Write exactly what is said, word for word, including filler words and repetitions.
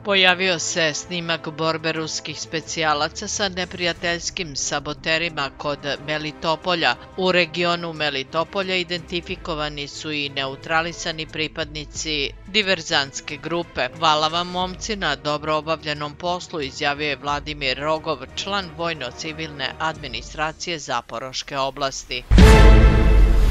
Pojavio se snimak borbe ruskih specijalaca sa neprijateljskim saboterima kod Melitopolja. U regionu Melitopolja identifikovani su i neutralisani pripadnici diverzantske grupe. Hvala vam, momci, na dobro obavljenom poslu, izjavio je Vladimir Rogov, član vojno-civilne administracije Zaporoške oblasti.